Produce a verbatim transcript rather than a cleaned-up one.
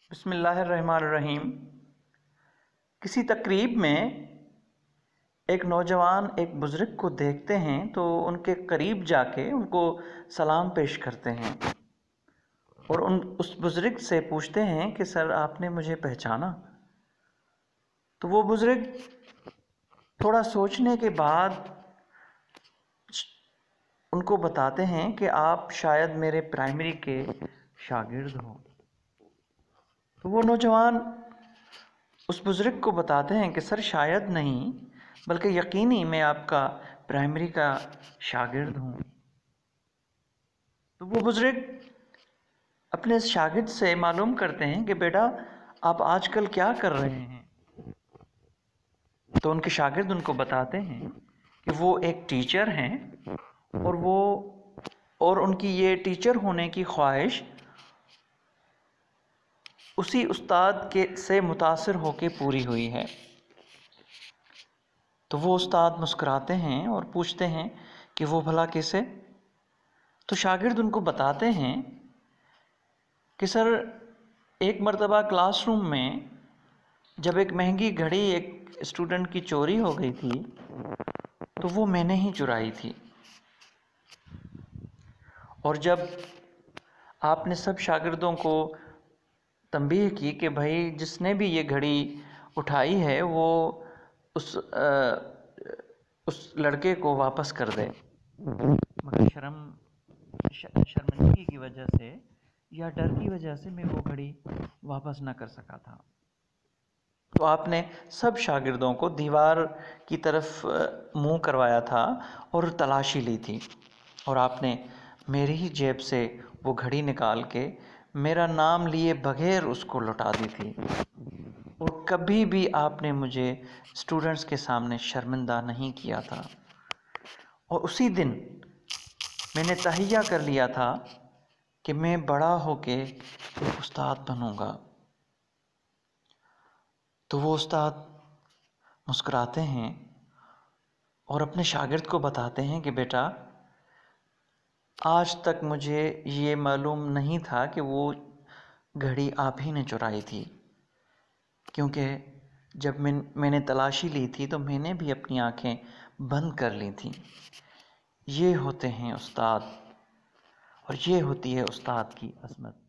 بسم اللہ الرحمن الرحیم۔ کسی تقریب میں ایک نوجوان ایک بزرگ کو دیکھتے ہیں تو ان کے قریب جا کے ان کو سلام پیش کرتے ہیں اور ان اس بزرگ سے پوچھتے ہیں کہ سر آپ نے مجھے پہچانا؟ تو وہ بزرگ تھوڑا سوچنے کے بعد ان کو بتاتے ہیں کہ آپ شاید میرے پرائمری کے شاگرد ہوں۔ تو وہ نوجوان اس بزرگ کو بتاتے ہیں کہ سر شاید نہیں بلکہ یقینی میں آپ کا پرائمری کا شاگرد ہوں۔ تو وہ بزرگ اپنے شاگرد سے معلوم کرتے ہیں کہ بیٹا آپ آج کل کیا کر رہے ہیں؟ تو ان کے شاگرد ان کو بتاتے ہیں کہ وہ ایک ٹیچر ہیں اور وہ اور ان کی یہ ٹیچر ہونے کی خواہش اسی استاد کے سے متاثر ہو کے پوری ہوئی ہے۔ تو وہ استاد مسکراتے ہیں اور پوچھتے ہیں کہ وہ بھلا کیسے؟ تو شاگرد ان کو بتاتے ہیں کہ سر ایک مرتبہ کلاس روم میں جب ایک مہنگی گھڑی ایک اسٹوڈنٹ کی چوری ہو گئی تھی تو وہ میں نے ہی چرائی تھی، اور جب آپ نے سب شاگردوں کو تنبیہ کی کہ بھائی جس نے بھی یہ گھڑی اٹھائی ہے وہ اس اس لڑکے کو واپس کر دے، مگر شرم شرمندگی کی وجہ سے یا ڈر کی وجہ سے میں وہ گھڑی واپس نہ کر سکا تھا۔ تو آپ نے سب شاگردوں کو دیوار کی طرف منہ کروایا تھا اور تلاشی لی تھی، اور آپ نے میری ہی جیب سے وہ گھڑی نکال کے میرا نام لیے بغیر اس کو لوٹا دی تھی، اور کبھی بھی آپ نے مجھے اسٹوڈنٹس کے سامنے شرمندہ نہیں کیا تھا، اور اسی دن میں نے تہیہ کر لیا تھا کہ میں بڑا ہو کے ایک استاد بنوں گا۔ تو وہ استاد مسکراتے ہیں اور اپنے شاگرد کو بتاتے ہیں کہ بیٹا آج تک مجھے یہ معلوم نہیں تھا کہ وہ گھڑی آپ ہی نے چرائی تھی، کیونکہ جب میں میں نے تلاشی لی تھی تو میں نے بھی اپنی آنکھیں بند کر لی تھیں۔ یہ ہوتے ہیں استاد، اور یہ ہوتی ہے استاد کی عظمت۔